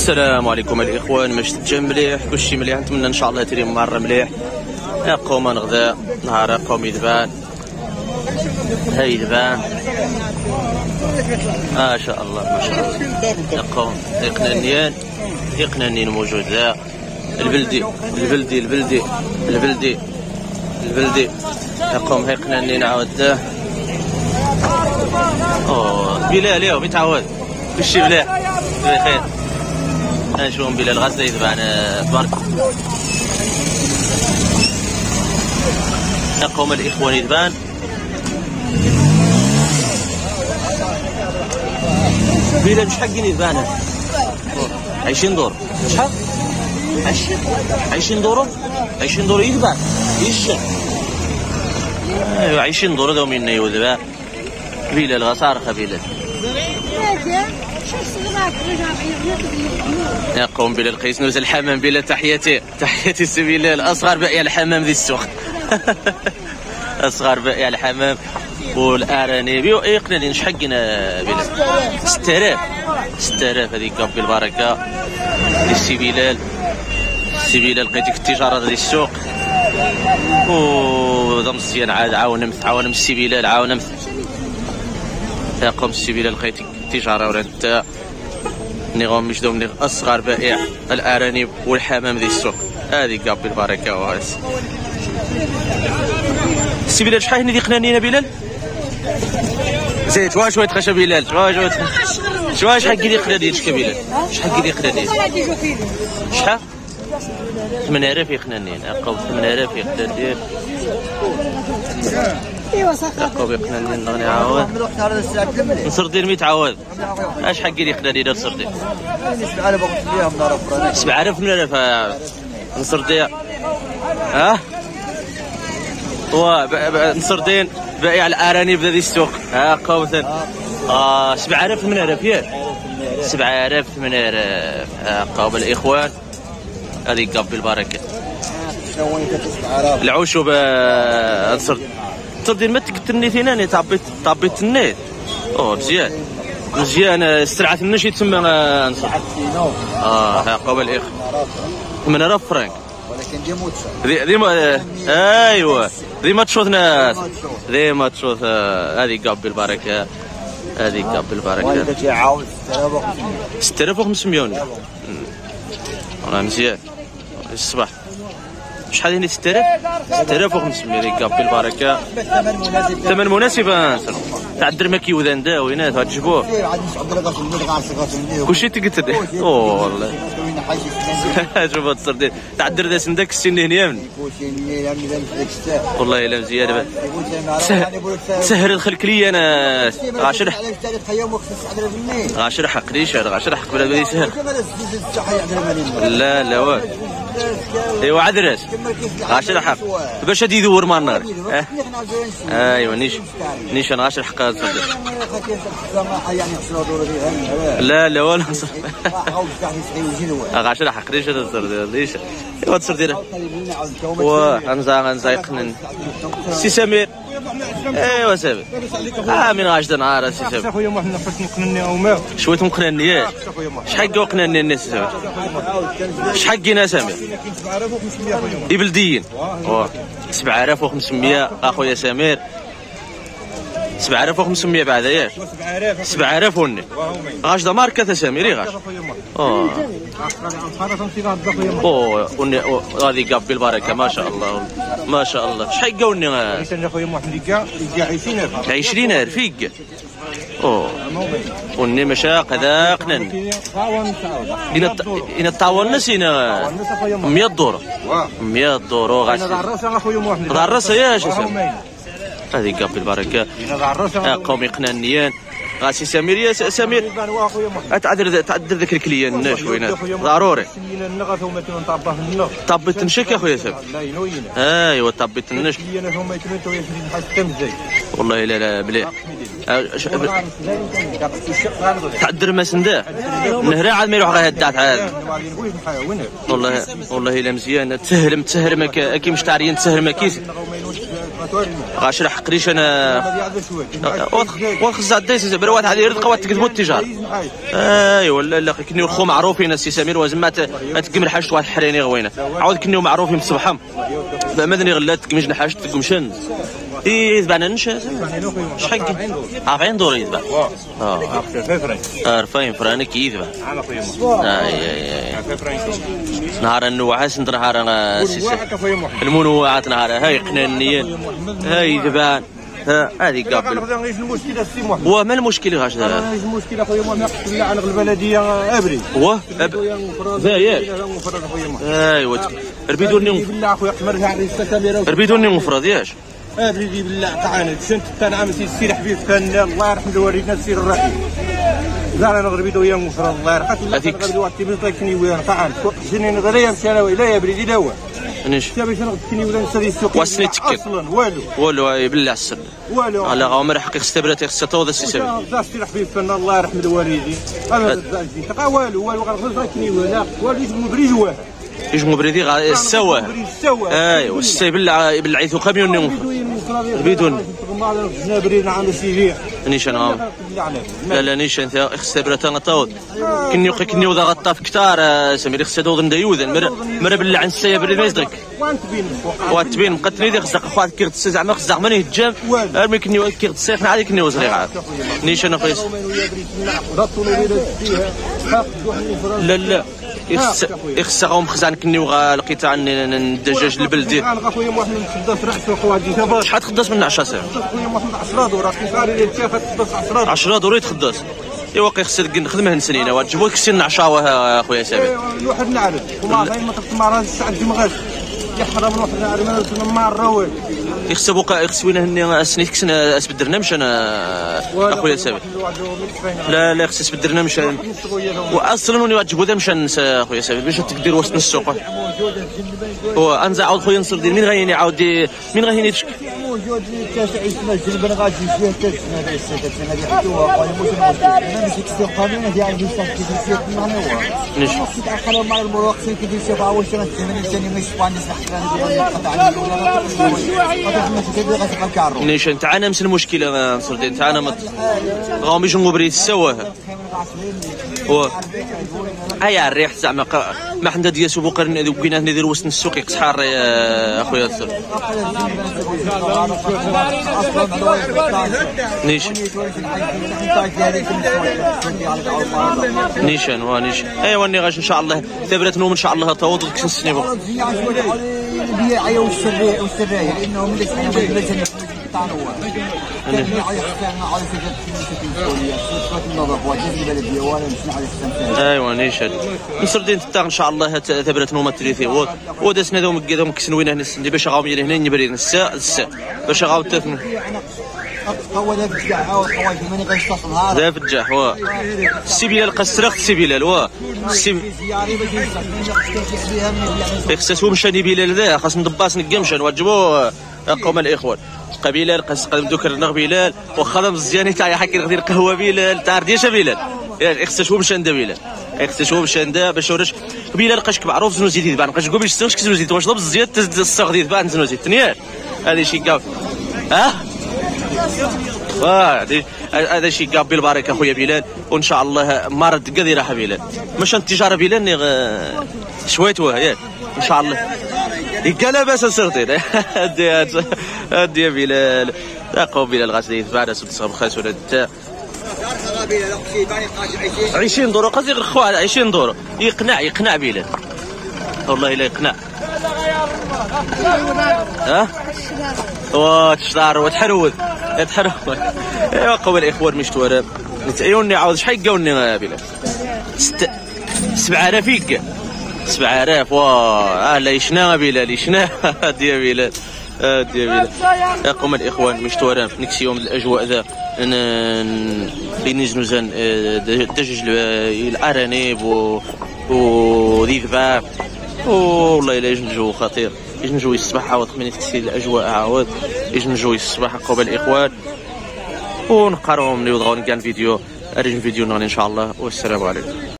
السلام عليكم الاخوان. ماش تجا مليح كلشي مليح، نتمنى ان شاء الله تريم مره مليح. يقوم غدا نهار يقوم يذبان هاي يذبان ما شاء الله ما شاء الله. يقوم يقنانين موجود ذا البلدي البلدي البلدي البلدي البلدي. يقوم هاي قنانين عاود ذا. اوه بلال اليوم يتعود كلشي مليح بخير. نشوفهم بلال غزه يذبان تبارك. يقوم الاخوان يذبان بلال شحال يذبان 20 دور. شحال 20 دور 20 دور يذبان يشا. ايوا 20 دور هذا من يذبان بلال غصارخه بلال. يقوم بلال قيس نوز الحمام. بلال تحياتي سي بلال اصغر بائع الحمام ذي السوق. اصغر بائع الحمام والارانب يقنن شحقنا بلال 6000 هذيك بالبركه دي سي بلال. سي بلال لقيتك التجاره ذي السوق وهذا مزيان عاد عاون السي بلال عاون يقوم السي بلال لقيتك التجاره ولا انت نيغوم مش دوم اصغر بائع الارانب والحمام ذي السوق هذه قاب بالبركه. وهاس السي بلال شحال هني قنانين بلال زيت واش تخشى بلال شواش حق لي قنانين شكا بلال شحال لي قنانين شحال 8000 يقنانين. يقوم 8000 يقنانين. ايوا صافي يقوم يقنانين نغني عاود نصر دير 100 عاود. اش حق لي قنانين نصر دير 7000 من 1000 نصر دير. ها نصر دين بائع الارانب ذي السوق. ها قوثا 7000 من 1000 ياك 7000 من 1000. قوم الاخوان هذه قاب بالبركه. العشب نصر دين ما تقتلني ثاني طابيت النيت. اوه مزيان استرعت منش يتسمى نصر. ها قوم الاخ 8000 فرنك ذي ايوه ذي ما تشوف ناس ذي ما تشوف. هذه قاب بالبركه هذه قاب بالبركه 6500 والله مزيان الصباح. شحال هني 6500 ذي قاب بالبركه. ثمن مناسب تعدر ما كيوذان دا وينات غتجبوه كلشي تقتل. اوه والله شوف تصدر تعدر ذا سندك السن هنا والله الا مزيان. سهر الخلك لي انا غاشرح قديش غاشرح قبل بدا يسهر. لا واه ايوا عذراس غاشرح باش هادي يدور مع النار. ايوا نيش انا غاشرح قاد لا ولا غاشرح قديش هذا تصدر ليش ايوا تصدر ديرها غنزا يقنن سي سمير. ايوا سامي من غاشد نهار سي سامي خويا محنا فاش نقنني او ما شويه مقنني ياك شحال قنني الناس شحال قينا سامي يبلديين 7500 اخويا سمير 7500 بعد ياك 7000 وني غاش دا ماركه سميري غاش. وني هذه قاب بالبركه ما شاء الله ما شاء الله. شحال قاوني خويا محمد كاع 20000 يكا. وني مشاق هذا قنن إن الطاول نسينا 100 دور 100 دور غاش ضرس يا شاسم. هذه قاب بالبركه قومي قنانيان غاسي سمير يا سمير تعذر ذاك الكليان شويه ضروري طبيت نشك يا خويا سمير. ايوا طبيت النش والله لا بلي تعذر ما سنده نهرا عاد ما يروح غير هدات عاد والله الا مزيان تسهل كي مش تعرين تسهل ما كيس غاش راح قريش انا وخزع دايس بلا واحد هذه يرد قوات تكذبوا التجاره. ايوا لا كنيو الخو معروفين السي سمير وزعما تكمل حاجه واحد الحريني غوينه عاود كنيو معروفين بصبحهم مادني غلات تكمجنا حاجه تكمشن يتبعنا نشا شحال 40 دور يتبع 40 فرانك كيتبع نهار النوعات نهار المنوعات نهار هاي قنانيين هاي ذبان هذه قابل هو ما المشكل غاش المشكل اخويا ما نقص على البلديه ابري هو زايد ايوا ربيدوني بالله اخويا مرجع على الكاميرا ربيدوني مفرد ياش ابريدي بالله تعاني شنت كان عامل السي حبيب كان الله يرحمه ورينا السير الرحيم زعما نغربيدو ويا مفرد الله يرحمه هذيك دلوقتي بنطيكني وين تعال جنين غريا مشى لا يا بريدي دوا نيش باش نغدكني ولا نسري السوق واسني تكل اصلا والو بالله السر والو على عمر حقيقه استبرت استوض السيسبي السي حبيب كان الله يرحم الوالدين انا تلقى والو غنغدكني ولا والو يجمو بريج واحد يجمو بريدي السوا ايوا السي بالعيث كاميون بدون بريد عن سيفير نيشان لا نيشان استبرت انا طاود كنيو ذا غطاف كتار سمير خسدو غندا يوذن مر بالله عن السي بريد ما يصدق واتبين مقتني دي خزق خوات كيرت زعما خزق ماني هجام ارمي كنيو كيرت السيف عادي كنيو صغير نيشان قيس لا يخسرهم خزان كنيو لقيت عن الدجاج البلدي اخويا محمد نخدم راسو خواتي شحال تخدس من 10 ساعات اخويا محمد 10 دور كيفاري اللي تخدس 10 دور يتخدس ايوا خصك نخدمه سنين وتجيبوا لك سن عشاوه اخويا سامي الواحد نعرف وما غير ما تمارس الساعه دمغاش يحرم الواحد نعرف ما الروي يخسوينا هني سنيت كسنا اسبدرنا مش انا اخويا سامي لا خص اسبدرنا مش واصلا وني واجبوا ذا مشان اخويا سامي باش تقدر وسط السوق هو انزع عاود خويا نصر ديال مين غايني عاود مين غايني تشك موجود كاس عيش الجلب انا غادي فيه كاس هذا السكت هذه حدوها قال موسم انا مشيت في القانون ديال عندي صافي كيف نيش تاخروا مع المروق كيدير شي واش راه ثاني ما يسبانيش حتى نيش انت انا نفس المشكله نصر ديال انت انا غاهم يجمعوا بريد السواه هو هيا الريح زعما ما حنا ديال سوق بقينا ندير وسط السوق يقصحار يا اخويا السر نيشان ونيش ايوا ني غاش ان شاء الله ثبرت نوم ان شاء الله تعوض لك نسني بو البيع والسراير لانهم اللي كانوا ايوا نيشان نصردين تاع ان شاء الله ثبرت نوم الثلاثي ودسنا ذوم كذا كسنوين هنا اللي باش غاو هنا نبري الساعه باش غاو تفن هو ذا الجاح هو الحوايج ماني غيشطح نهار ذا الجاح هو السي بلال قسرخت السي بلال هو خصو مشاني بلال ذا خاص ندباس نقمشان واجبوا قوم الاخوان قبيله قص قدم دوكر بلال وخا مزيان تاع حكي غير قهوه بلال تاع رديشه بلال خصو مشان دا بلال خصو مشان دا باش ورش بلال قشك معروف زنو زيد يتبان قاش قوبيش سوش كزنو زيد واش ضب الزياد تزد الصغ يتبان زنو زيد تنيال هذه شي كاف هذا شي كاف بالبركه اخويا بلال وان شاء الله مرض قضي راح بلال مش التجاره بلال شويه ياك ان شاء الله قال لاباس صرتين هادي يا بلال قوم بلال غاسل بعد صاب خاص ولا انت 20 دور قصدي غير خويا 20 دور يقنع بلال والله الا يقنع وتشطار وتحرود ايوا قوي الاخوان مشتوره نتعيوني عاود شحال قاولني يا بلال 7000 يك 7000 واه لا يشنا بلال يشنا هادي يا بلال هادي يا بلال يا قوم الاخوان مشتورين في نكسيوم الاجواء ذا بين زنوزان دجاج الارانب وذي ذباب والله الا يجن الجو خطير يجن الجو الصباح عاود خمينة تكسير الاجواء عاود يجن الجو الصباح قوم الاخوان ونقراهم نوضغون كان فيديو ارجن فيديو ان شاء الله والسلام عليكم.